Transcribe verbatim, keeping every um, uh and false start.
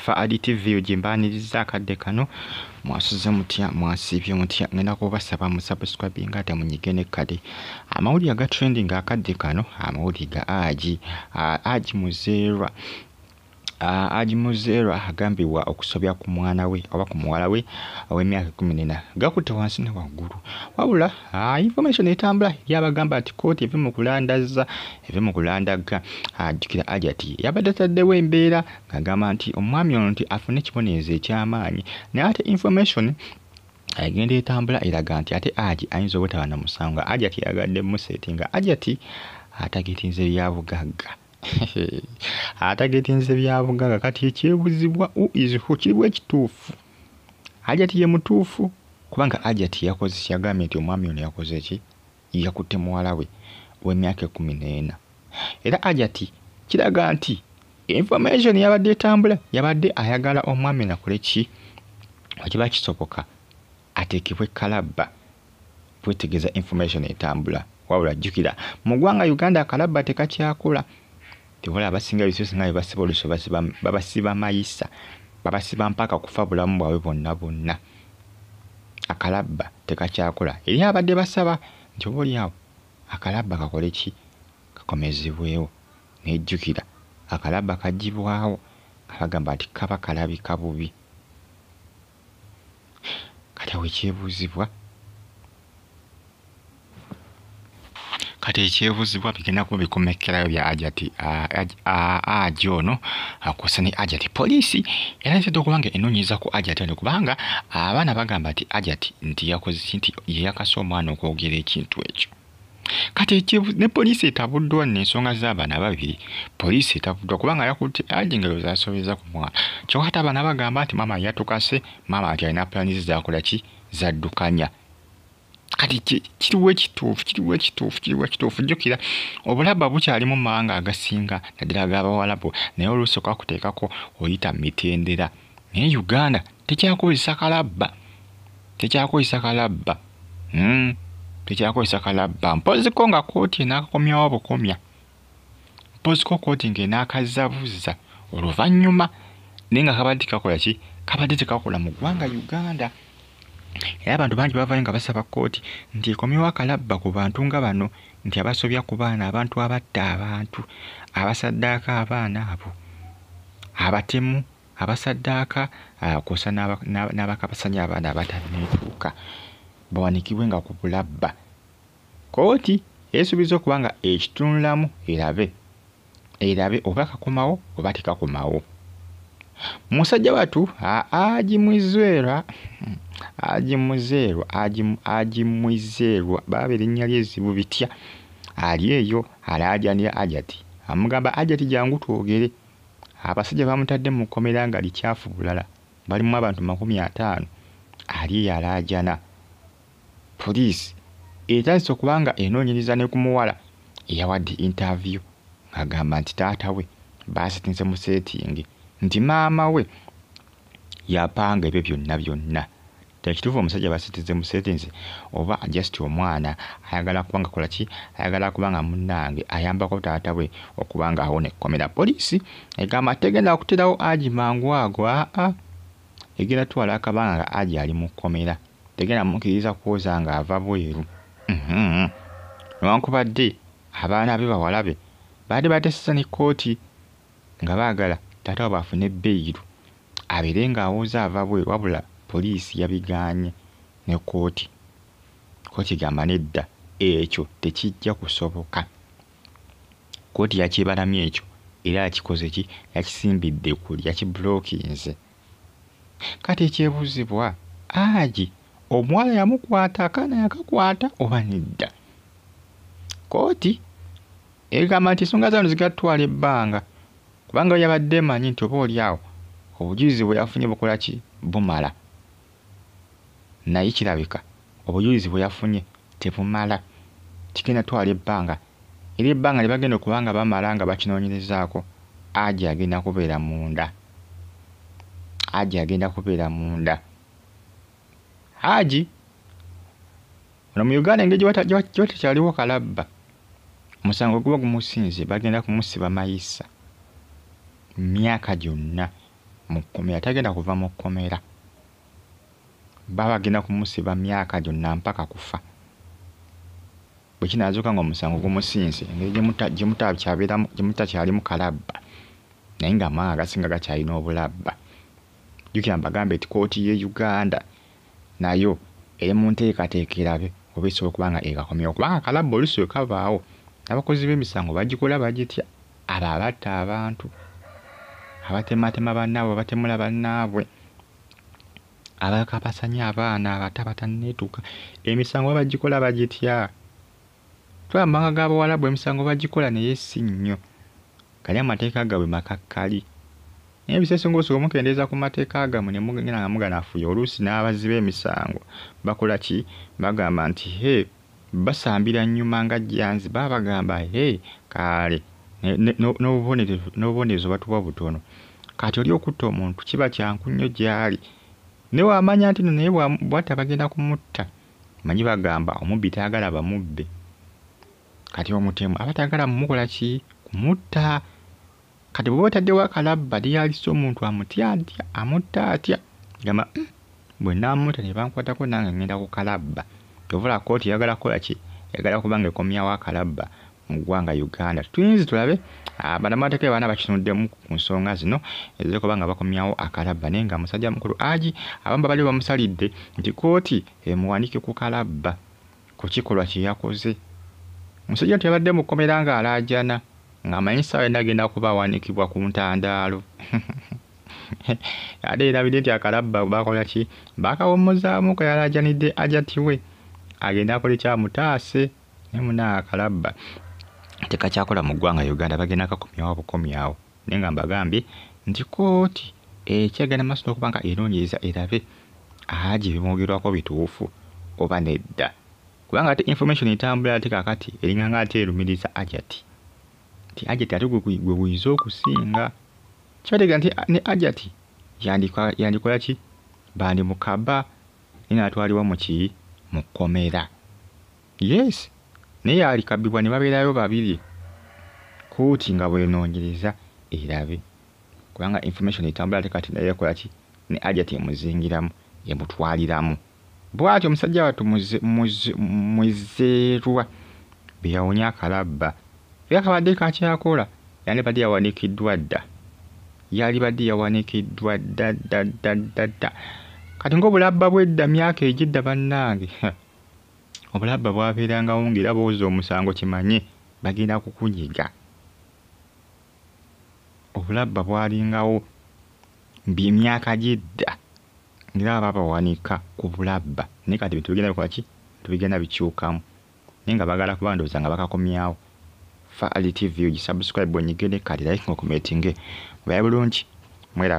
fa aditi video jimbaniriza akadde kano mwasuze mutya mwasibye mutya ngenda kubasaba mu subscribe ngate munyigene kale amawuli aga trending akadde kano amawuli ga Hajji Hajji Muzerwa Hajji Muzerwa agambibwa okusobya ku mwana we oba ku muwala we ow'emyaka kumi n'ena gakutte wansi ne waggulu wabula information etambula yabagamba ati kooti eve mu kulandaza eve mu kulandaga ajjukira Hajji ati yabadde ataddewo embeera ng'agamba nti omwami ono nti afune ekibonerezo eky'amaanyi naye ate information agenda etambula eraga nti ate Hajji ayinza obutaba na musango Hajji ati yagadde musetinga Hajji ati atagetinze byabugagga atagetinze byabugagga kati ekyebuzibwa who is who kiriwo ekituufu Hajji ati ye mutuufu kubanga Hajji ati yakoze yagambye nti omwami ono yakoze eki yakutte muwala we w'emyaka kumi n'ena era Hajji ati kiraga nti information yabadde etambula yabadde ayagala omwami nakole ki wakiba kisoboka ateekebwe Kalaaba kwetegereza information etambula wabula jjukira mu ggwanga Uganda Kalaaba tekakyakola tewala abasinga bisosi nga basiba oluso basiba babasiba mayisa babasiba mpaka kufa bulamu bwawe bonna bonna Kalaaba tekakyakola eri abadde basaba nti oboli awo Kalaaba kakole ki kakomezebwewo nejjukira Kalaaba kagibwawo kalagamba nti kaba kalabika bubi kati awo ekyebuuzibwa kati ekyebuzibwa bigenda kuba bikomekerayo bya Hajji ati Hajji ono akosa ne Hajji ati poliisi eranzidde okubanga enoonyeza ku Hajji ati kubanga abaana bagamba ati Hajji ati nti yakoze nti yeyakasa omwana okwogera ekintu ekyo kati ekyebuzi ne poliisi etabuddwa n'ensonga z'abaana babiri poliisi etabuddwa kubanga yakutte Hajji ngero zasobeza ku mwana kyokka ate abaana bagamba nti maama yatukase maama ati alina planizi zakola ki zaddukanya kati kiriwo ekituufu kiriwo ekituufu kiriwo ekituufu jjukira obulaba bukyali mu mawanga agasinga naddala ag'Abawalabu naye oluusi okakuteekako oyita mitendera naye Uganda tekyakozesa Kalaaba tekyakozesa Kalaaba mm. tekyakozesa Kalaaba mpoziko nga kooti enaakakomyawo bukomya mpoziko kooti ng'enaakazabuza oluvannyuma naye nga kabadde kakola ki kabadde tekakola mu ggwanga Uganda era abantu bangi bavayo nga basaba kooti nti ekomyewo Kalaaba ku bantu nga bano nti abasobya ku baana abantu abatta abantu abasaddaaka abaana abo abatemu abasaddaaka kosa n'abakabasanya abaana abataneetuuka bawanikibwe nga ku bulabba kooti esuubiza okuba nga ekitunulamu erabe erabe oba kakomawo oba tekakomawo musajja watu Hajji Muzerwa Hajji Muzerwa Hajji Muzerwa baba erinnya ly'ezibu bitya ali eyo alaajanira Hajji ati amugamba Hajji ati jangu twogere abasajja bamutadde mu kkomera nga likyafu bulala balimu abantu makumi ataano ali eyo alaajana poliisi etandise okuba nga enoonyereza ne ku muwala eyawadde interview ng'agamba nti taata we baasetinze mu setingi nti maama we yapanga ebyo byonna byonna tekituufu omusajja basitize mu settings oba just omwana ayagala kubanga kola ki ayagala kubanga munnange ayambako taata we okubanga awone ekkomera poliisi egamba tegenda okuterawo Hajji mangu ago aa egenda twala akabanga Hajji ali mu kkomera tegenda mukkiriza kwoza nga ava bweru newankubadde abaana be bawalabe badde batesesa ne kooti nga baagala taata we bafune ebbeeyiru abeere ng'awooza ava bweru wabula poliisi yabigaanye ne kooti kooti gamba nedda ekyo tekijja kusoboka kooti yakibalamye ekyo era yakikoze ki yakisimbidde kuli yakibulookinze kati ekyebuuzibwa Hajji omuwala yamukwata akaana yakakwata oba nedda kooti egamba nti ensonga zano zigatwala ebbanga kubanga yabadde emanyi nti oba oli awo obujulizi bwe yafunye bukola ki bumala naye kirabika obujulizi bwe yafunye tebumala kigenda twala ebbanga era ebbanga lye bagenda okuba nga bamala nga bakinoonyerezaako Hajji agenda kubeera munda Hajji agenda kubeera munda Hajji ono mu Uganda engeri gye tekyaliwo Kalaaba omusango guba gumusinze bagenda kumusiba mayisa myaka gyonna mu kkomera tagenda kuva mu kkomera baba bagenda kumusiba myaka gyonna mpaka kufa bwe kinaazuuka ng'omusango gumusinze engeri gye mutakyali mu Kalaaba naye ng'amawanga agasinga gakyalina obulabba jjukira mbagambe nti kkooti y'e Uganda nayo eri mu nteekateeka erabe oba esobola okuba nga ekakomyewo kubanga Kalaaba oluusi lwe kabaawo abakozi b'emisango bagikola bagitya abo abatta abantu abatematema bannaabwe abatemula bannaabwe abakapasanya abaana abato abatanneetuuka emisango bagikola bagitya twamanga g'Abawarabu emisango bagikola naye si nnyo gali amateeka gaabwe makakkali naye ebiseera ng'osobola omukendeeza ku mateeka gammwe ne mugenda nga muganafuya oluusi n'abazzi b'emisango bakola ki bagamba nti he basambira nnyuma nga jjanzi baba bagamba he kaale n'obubonerezo batuwa butono kati oli okutta omuntu kiba kyanku nnyo gy'ali naye wamanya nti no naye bw'atta bagenda kumutta manyi bagamba omubbi taagala bamubbe kati omutemu aba taagala mumukola ki kumutta kati bw'oba otaddewo Kalaaba lyalisa omuntu amutya atya amutta atya gamba bwe naamutta ne bankwatako nange ngenda ku Kalaaba tovula kkooti yagala kukola ki yagala kuba nga ekomyawo Kalaaba mu ggwanga Uganda tuyinza tulabe bannamateeka baana bakitunuddemu ku nsonga zino ezira kuba nga bakomyawo Kalaaba naye nga musajja mukulu Hajji abamu bali bamusalidde nti kkooti emuwanike ku Kalaaba ku kikolwa kye yakoze musajja nti yabadde mu kkomera ng'alaajana ng'amanyi ssaawa yonna agenda kuba awanikibwa ku ntandaalo ate erabidde nti Kalaaba bakola ki bakawummuzaamu ko yalaajanidde ajatiwe agenda akola ekyamutaase naye munaa Kalaaba tekakyakola mu ggwanga Uganda bagenda kakomyawo bukomyawo naye nga mbagambye nti kkooti ekyagenda maaso n'okuba nga enoonyereza erabe Hajji bimwogerwako bituufu oba nedda kubanga ate information etambula ate kakati eringanga ate erumiriza Hajji nti Hajji ate gwe guyinza okusinga kibategeeza nti ne Hajji yandikola ki bandi mukaba naye n'atwalibwa mu ki mu kkomera yes naye alikabibwa ne babeerayo babiri kkooti nga bw'enoonyereza erabe kubanga information etambula ate kati naye yakola ki ne Hajji emuzingiramu emutwaliramu bw'atyo omusajja wattu muzeerwa bye yawonya Kalaaba era kabadde kakyakola yandi badde yawanikiddwa dda yali badde yawanikiddwa dda dda dda dda dda kati ng'obulabba bw'edda myaka egidda bannange obulabba bwabeerangawo ng'era bw'ozza omusango kimanye bagenda kukunyiga obulabba bwalingawo by'emyaka gidda ng'era baba bawanika ku bulabba naye kati bintu bigenda bikola ki tubigenda bikyukamu naye nga bagala kuba ndowooza nga bakakomyawo Faali T V ogisubscribe onyigire kati like ng'okomentinge bwaye bulungi mweraba